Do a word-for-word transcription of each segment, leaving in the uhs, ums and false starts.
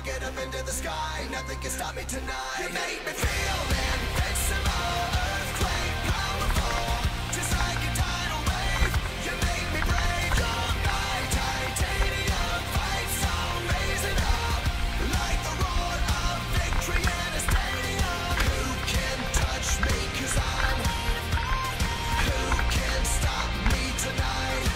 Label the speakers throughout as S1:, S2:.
S1: rocket up into the sky. Nothing can stop me tonight. You make me feel invincible, earthquake powerful, just like a tidal wave. You make me brave. You're my titanium fight song, raising up like the roar of victory in a stadium. Who can touch me? 'Cause I'm. Who can stop me tonight?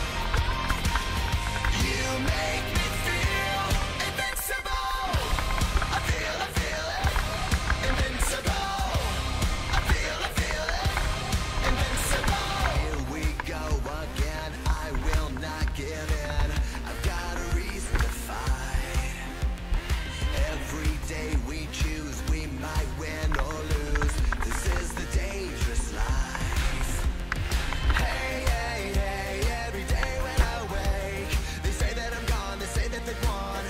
S1: You make me feel invincible. I feel, I feel it. Invincible. I feel, I feel it. Invincible. Here we go again. I will not give in. I've got a reason to fight. Every day we choose, we might win or lose. This is the dangerous life. Hey, hey, hey, every day when I wake, they say that I'm gone, they say that they've won.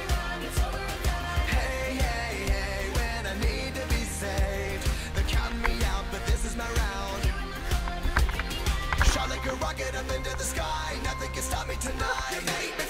S1: Hey, hey, hey, when I need to be saved, they're counting me out, but this is my round. Shot like a rocket up into the sky, nothing can stop me tonight. You make me